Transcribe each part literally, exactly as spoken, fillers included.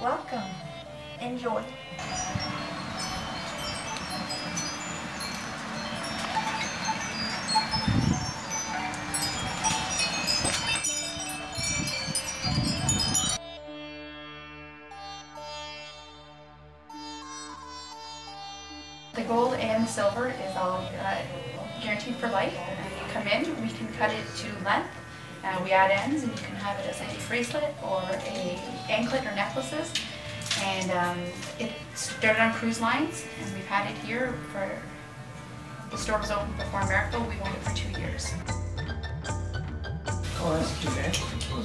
Welcome. Enjoy. The gold and silver is all uh, guaranteed for life. When you come in, we can cut it to length. Uh, we add ends, and you can have it as a bracelet or a anklet or necklaces. And um, it started on cruise lines, and we've had it here for, the store was open before America. We owned it for two years. Oh, that's cute, eh?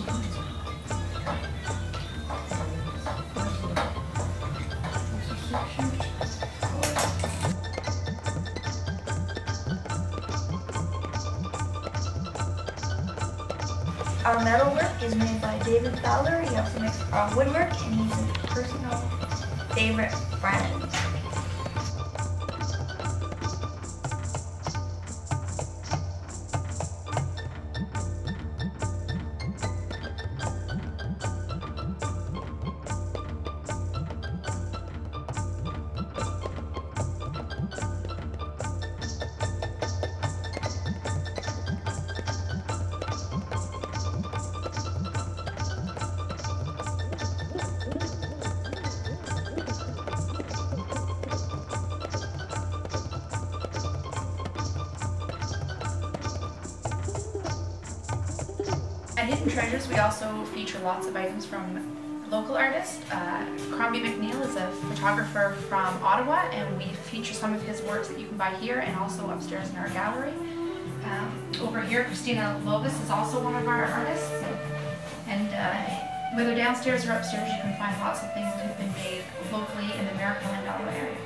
Our metalwork is made by David Fowler. He also makes our woodwork, and he's a personal favorite friend. At Hidden Treasures, we also feature lots of items from local artists. Uh, Crombie McNeil is a photographer from Ottawa, and we feature some of his works that you can buy here and also upstairs in our gallery. Um, over here, Christina Lovis is also one of our artists, and uh, whether downstairs or upstairs, you can find lots of things that have been made locally in the American and Ottawa area.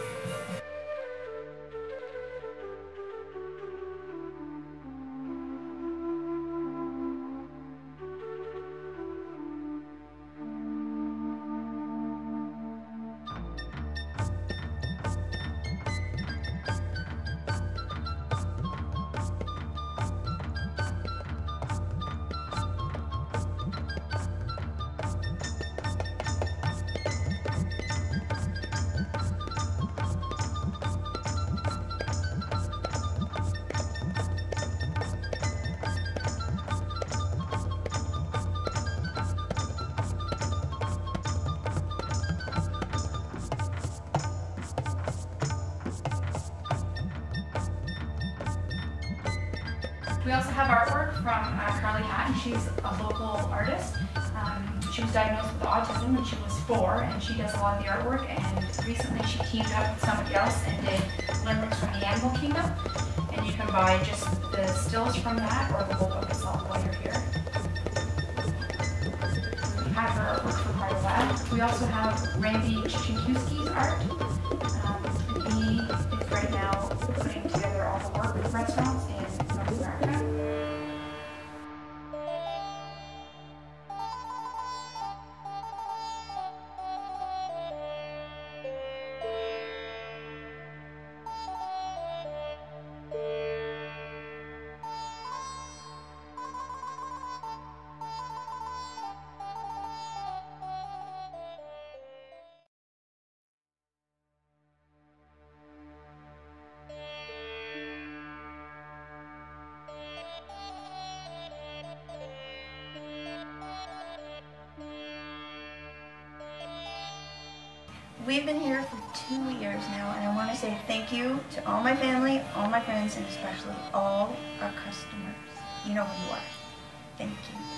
We also have artwork from uh, Carly Hatton. She's a local artist. Um, she was diagnosed with autism when she was four, and she does a lot of the artwork. And recently she teamed up with somebody else and did limericks from the Animal Kingdom. And you can buy just the stills from that or the whole book itself while you're here. We have her artwork for quite a while. We also have Randy Chichinkuski's art. Um, he is right now putting together all the work with restaurants in North America. We've been here for two years now, and I want to say thank you to all my family, all my friends, and especially all our customers. You know who you are. Thank you.